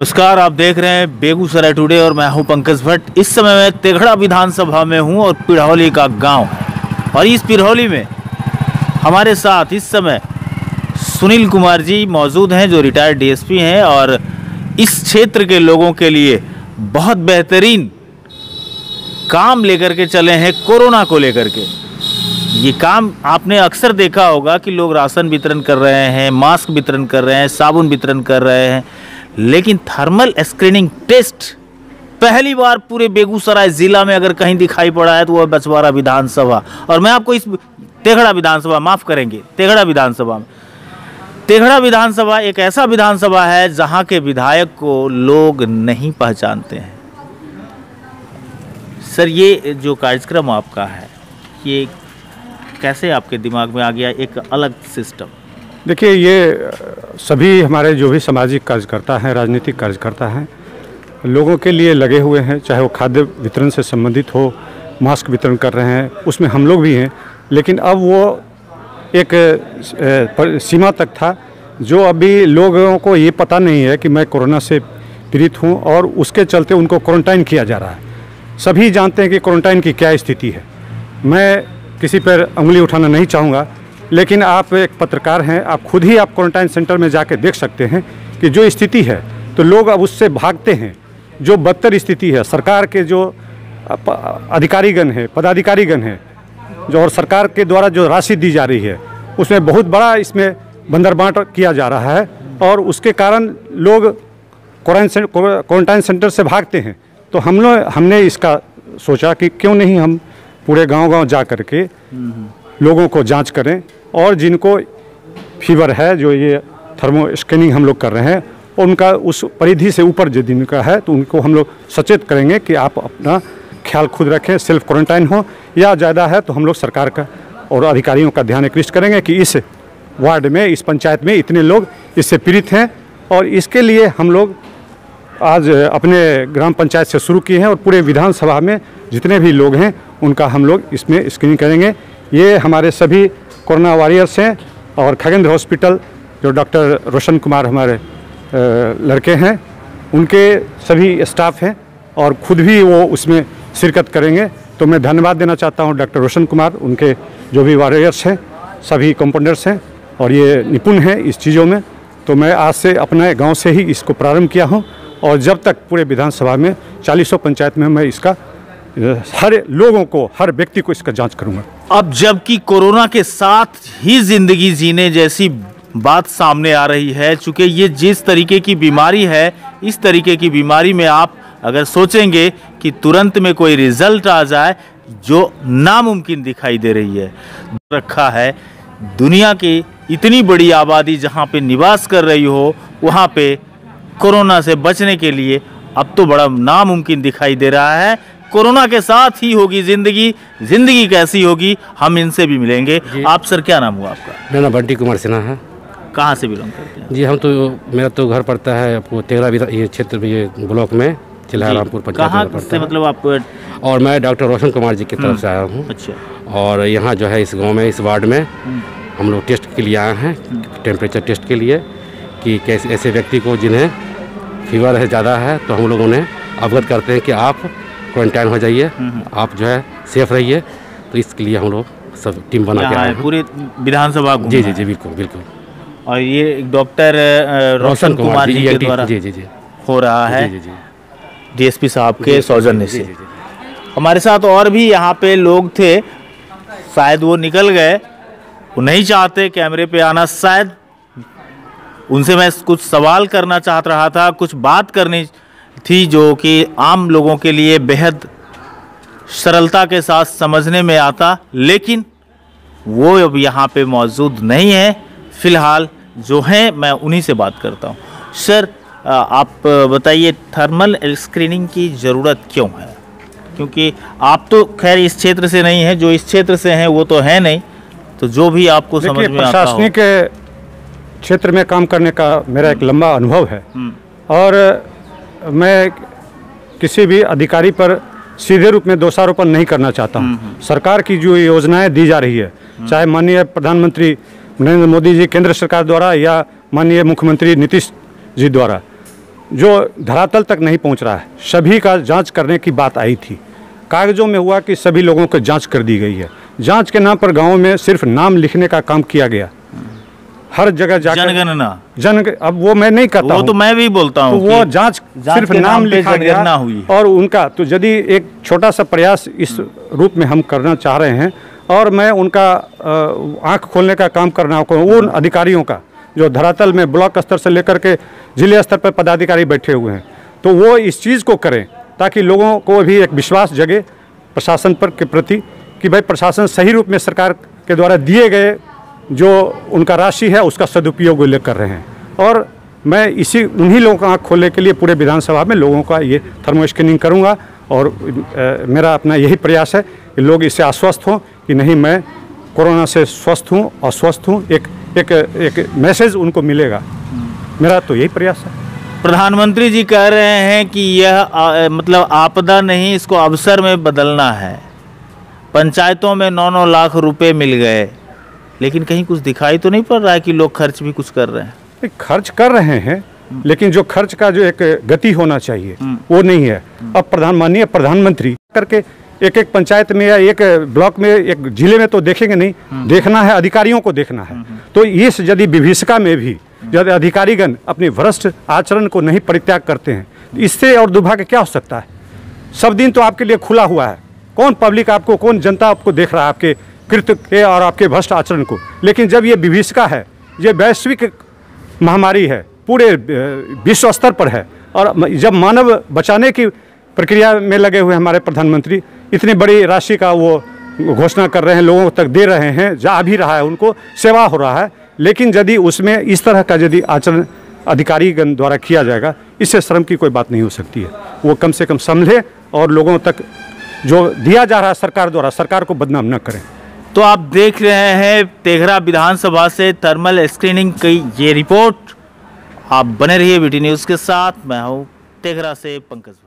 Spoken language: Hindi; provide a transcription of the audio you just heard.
नमस्कार, आप देख रहे हैं बेगूसराय टुडे और मैं हूं पंकज भट्ट। इस समय मैं तेघड़ा विधानसभा में हूं और पिरहौली का गांव है और इस पिरहौली में हमारे साथ इस समय सुनील कुमार जी मौजूद हैं जो रिटायर्ड डीएसपी हैं और इस क्षेत्र के लोगों के लिए बहुत बेहतरीन काम लेकर के चले हैं। कोरोना को लेकर के ये काम आपने अक्सर देखा होगा कि लोग राशन वितरण कर रहे हैं, मास्क वितरण कर रहे हैं, साबुन वितरण कर रहे हैं, लेकिन थर्मल स्क्रीनिंग टेस्ट पहली बार पूरे बेगूसराय जिला में अगर कहीं दिखाई पड़ा है तो वह बछवाड़ा विधानसभा। और मैं आपको इस तेघड़ा विधानसभा, माफ करेंगे, तेघड़ा विधानसभा में, तेघड़ा विधानसभा एक ऐसा विधानसभा है जहां के विधायक को लोग नहीं पहचानते हैं। सर, ये जो कार्यक्रम आपका है ये कैसे आपके दिमाग में आ गया, एक अलग सिस्टम? देखिए, ये सभी हमारे जो भी सामाजिक कार्यकर्ता हैं, राजनीतिक कार्यकर्ता हैं, लोगों के लिए लगे हुए हैं। चाहे वो खाद्य वितरण से संबंधित हो, मास्क वितरण कर रहे हैं, उसमें हम लोग भी हैं। लेकिन अब वो एक सीमा तक था जो अभी लोगों को ये पता नहीं है कि मैं कोरोना से पीड़ित हूँ और उसके चलते उनको क्वारंटाइन किया जा रहा है। सभी जानते हैं कि क्वारंटाइन की क्या स्थिति है। मैं किसी पर उंगली उठाना नहीं चाहूँगा, लेकिन आप एक पत्रकार हैं, आप खुद ही आप क्वारंटाइन सेंटर में जाकर देख सकते हैं कि जो स्थिति है, तो लोग अब उससे भागते हैं। जो बदतर स्थिति है, सरकार के जो अधिकारीगण हैं, पदाधिकारीगण हैं, जो और सरकार के द्वारा जो राशि दी जा रही है उसमें बहुत बड़ा इसमें बंदरबांट किया जा रहा है और उसके कारण लोग क्वारंटाइन सेंटर से भागते हैं। तो हमने इसका सोचा कि क्यों नहीं हम पूरे गांव-गांव जा कर के लोगों को जांच करें और जिनको फीवर है, जो ये थर्मो स्कैनिंग हम लोग कर रहे हैं, उनका उस परिधि से ऊपर जो दिन का है तो उनको हम लोग सचेत करेंगे कि आप अपना ख्याल खुद रखें, सेल्फ क्वारंटाइन हो, या ज़्यादा है तो हम लोग सरकार का और अधिकारियों का ध्यान आकृष्ट करेंगे कि इस वार्ड में, इस पंचायत में इतने लोग इससे पीड़ित हैं। और इसके लिए हम लोग आज अपने ग्राम पंचायत से शुरू किए हैं और पूरे विधानसभा में जितने भी लोग हैं उनका हम लोग इसमें स्क्रीनिंग करेंगे। ये हमारे सभी कोरोना वॉरियर्स हैं और खगेंद्र हॉस्पिटल जो डॉक्टर रोशन कुमार हमारे लड़के हैं, उनके सभी स्टाफ हैं और खुद भी वो उसमें शिरकत करेंगे। तो मैं धन्यवाद देना चाहता हूँ डॉक्टर रोशन कुमार, उनके जो भी वॉरियर्स हैं, सभी कंपाउंडर्स हैं और ये निपुण हैं इस चीज़ों में। तो मैं आज से अपने गांव से ही इसको प्रारंभ किया हूं और जब तक पूरे विधानसभा में 40 पंचायत में मैं इसका हर लोगों को, हर व्यक्ति को इसका जांच करूंगा। अब जबकि कोरोना के साथ ही जिंदगी जीने जैसी बात सामने आ रही है, चूंकि ये जिस तरीके की बीमारी है, इस तरीके की बीमारी में आप अगर सोचेंगे कि तुरंत में कोई रिजल्ट आ जाए, जो नामुमकिन दिखाई दे रही है। रखा है दुनिया की इतनी बड़ी आबादी जहां पे निवास कर रही हो, वहां पे कोरोना से बचने के लिए अब तो बड़ा नामुमकिन दिखाई दे रहा है। कोरोना के साथ ही होगी जिंदगी, जिंदगी कैसी होगी, हम इनसे भी मिलेंगे। आप सर, क्या नाम हुआ आपका? मेरा नाम बंटी कुमार सिन्हा है। कहाँ से बिलोंग करते हैं? जी, हम तो, मेरा तो घर पड़ता है आपको तेघड़ा ये क्षेत्र में, ये ब्लॉक में चिल्हारामपुर पंचायत में पड़ता है। मतलब आप? और मैं डॉक्टर रोशन कुमार जी की तरफ से आया हूँ। अच्छा। और यहाँ जो है इस गांव में, इस वार्ड में हम लोग टेस्ट के लिए आए हैं, टेम्परेचर टेस्ट के लिए, कि कैसे ऐसे व्यक्ति को जिन्हें फीवर है, ज़्यादा है, तो हम लोग उन्हें अवगत करते हैं कि आप क्वारंटाइन हो जाइए, आप जो है सेफ रहिए। तो इसके लिए हम लोग सब टीम बना के आए हैं पूरे विधानसभा। जी जी जी, बिल्कुल बिल्कुल। और ये डॉक्टर रोशन कुमार जी के द्वारा जी जी जी हो रहा है, जी जी, डीएसपी साहब के सौजन्य से। हमारे साथ और भी यहाँ पे लोग थे, शायद वो निकल गए, वो नहीं चाहते कैमरे पे आना। शायद उनसे मैं कुछ सवाल करना चाहत रहा था, कुछ बात करनी थी जो कि आम लोगों के लिए बेहद सरलता के साथ समझने में आता, लेकिन वो अब यहाँ पे मौजूद नहीं है। फिलहाल जो हैं मैं उन्हीं से बात करता हूँ। सर, आप बताइए, थर्मल स्क्रीनिंग की ज़रूरत क्यों है? क्योंकि आप तो खैर इस क्षेत्र से नहीं हैं, जो इस क्षेत्र से हैं वो तो है नहीं, तो जो भी आपको समझ में आता हो। प्रशासनिक क्षेत्र में काम करने का मेरा एक लंबा अनुभव है और मैं किसी भी अधिकारी पर सीधे रूप में दोषारोपण नहीं करना चाहता हूँ। सरकार की जो योजनाएं दी जा रही है, चाहे माननीय प्रधानमंत्री नरेंद्र मोदी जी केंद्र सरकार द्वारा या माननीय मुख्यमंत्री नीतीश जी द्वारा, जो धरातल तक नहीं पहुंच रहा है। सभी का जांच करने की बात आई थी, कागजों में हुआ कि सभी लोगों को जांच कर दी गई है। जांच के नाम पर गाँव में सिर्फ नाम लिखने का काम किया गया, हर जगह जाकर जनगणना अब वो मैं नहीं करता, वो तो मैं भी बोलता हूँ, तो वो जांच सिर्फ नाम लिखा गया हुई और उनका तो यदि एक छोटा सा प्रयास इस रूप में हम करना चाह रहे हैं और मैं उनका आंख खोलने का काम करना उन अधिकारियों का जो धरातल में ब्लॉक स्तर से लेकर के जिले स्तर पर पदाधिकारी बैठे हुए हैं, तो वो इस चीज़ को करें ताकि लोगों को भी एक विश्वास जगे प्रशासन पर के प्रति कि भाई प्रशासन सही रूप में सरकार के द्वारा दिए गए जो उनका राशि है उसका सदुपयोग ले कर रहे हैं। और मैं उन्हीं लोगों का आँख खोलने के लिए पूरे विधानसभा में लोगों का ये थर्मो स्कैनिंग करूँगा और मेरा अपना यही प्रयास है कि लोग इससे आश्वस्त हों कि नहीं, मैं कोरोना से स्वस्थ हूँ और स्वस्थ हूँ, एक मैसेज उनको मिलेगा। मेरा तो यही प्रयास है। प्रधानमंत्री जी कह रहे हैं कि यह मतलब आपदा नहीं, इसको अवसर में बदलना है। पंचायतों में 9-9 लाख रुपए मिल गए, लेकिन कहीं कुछ दिखाई तो नहीं पड़ रहा है कि लोग खर्च भी कुछ कर रहे हैं। खर्च कर रहे हैं, लेकिन जो खर्च का जो एक गति होना चाहिए वो नहीं है। अब माननीय प्रधानमंत्री करके एक पंचायत में या एक ब्लॉक में, एक जिले में तो देखेंगे नहीं, देखना है अधिकारियों को देखना है। तो इस यदि विभीषिका में भी यदि अधिकारीगण अपने भ्रष्ट आचरण को नहीं परित्याग करते हैं, इससे और दुर्भाग्य क्या हो सकता है। सब दिन तो आपके लिए खुला हुआ है, कौन पब्लिक आपको, कौन जनता आपको देख रहा है आपके कृत्य के और आपके भ्रष्ट आचरण को। लेकिन जब ये विभीषिका है, ये वैश्विक महामारी है, पूरे विश्व स्तर पर है, और जब मानव बचाने की प्रक्रिया में लगे हुए हमारे प्रधानमंत्री इतनी बड़ी राशि का वो घोषणा कर रहे हैं, लोगों तक दे रहे हैं, जा भी रहा है, उनको सेवा हो रहा है, लेकिन यदि उसमें इस तरह का यदि आचरण अधिकारीगण द्वारा किया जाएगा, इससे शर्म की कोई बात नहीं हो सकती है। वो कम से कम समझे और लोगों तक जो दिया जा रहा है सरकार द्वारा, सरकार को बदनाम न करें। तो आप देख रहे हैं तेघड़ा विधानसभा से थर्मल स्क्रीनिंग की ये रिपोर्ट। आप बने रहिए वीटी न्यूज़ के साथ। मैं हूँ तेघड़ा से पंकज।